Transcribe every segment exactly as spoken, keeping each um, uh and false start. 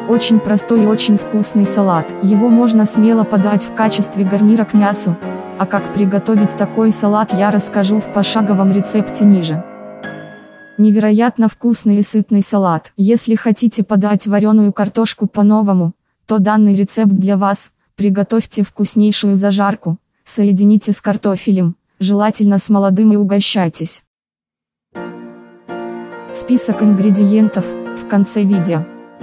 Очень простой и очень вкусный салат. Его можно смело подать в качестве гарнира к мясу, а как приготовить такой салат я расскажу в пошаговом рецепте ниже. Невероятно вкусный и сытный салат. Если хотите подать вареную картошку по-новому, то данный рецепт для вас. Приготовьте вкуснейшую зажарку, соедините с картофелем, желательно с молодым, и угощайтесь. Список ингредиентов в конце видео.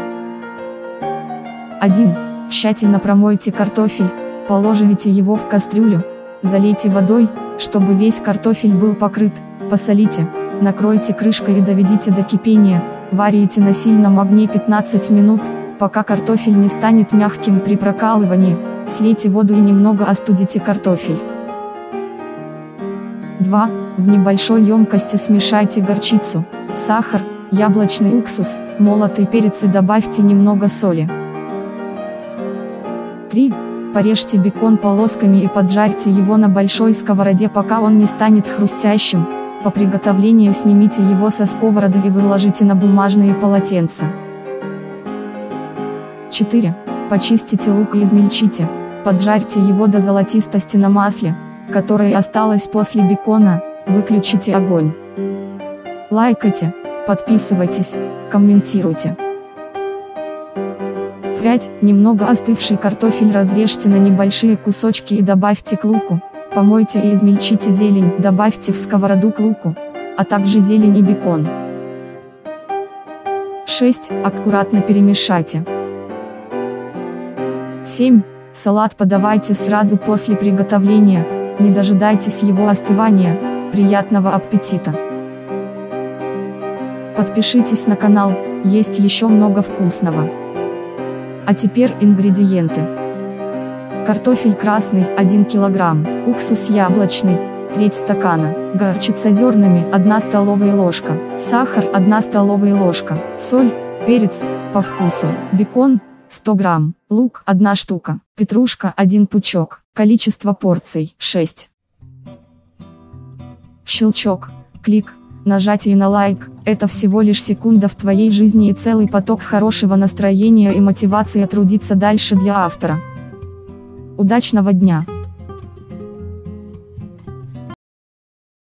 один. Тщательно промойте картофель, положите его в кастрюлю, залейте водой, чтобы весь картофель был покрыт, посолите, накройте крышкой и доведите до кипения, варите на сильном огне пятнадцать минут, пока картофель не станет мягким при прокалывании, слейте воду и немного остудите картофель. два. В небольшой емкости смешайте горчицу, сахар, яблочный уксус, молотый перец и добавьте немного соли. три. Порежьте бекон полосками и поджарьте его на большой сковороде, пока он не станет хрустящим. По приготовлению снимите его со сковороды и выложите на бумажные полотенца. четыре. Почистите лук и измельчите, поджарьте его до золотистости на масле, которое осталось после бекона, выключите огонь. Лайкайте, подписывайтесь, комментируйте. пять. Немного остывший картофель разрежьте на небольшие кусочки и добавьте к луку, помойте и измельчите зелень, добавьте в сковороду к луку, а также зелень и бекон. шесть. Аккуратно перемешайте. семь. Салат подавайте сразу после приготовления, не дожидайтесь его остывания. Приятного аппетита! Подпишитесь на канал, есть еще много вкусного. А теперь ингредиенты. Картофель красный один килограмм, уксус яблочный треть стакана, горчица зернами одна столовая ложка, сахар одна столовая ложка, соль, перец по вкусу, бекон сто грамм, лук одна штука, петрушка один пучок, количество порций шесть. Щелчок, клик, нажатие на лайк – это всего лишь секунда в твоей жизни и целый поток хорошего настроения и мотивации трудиться дальше для автора. Удачного дня!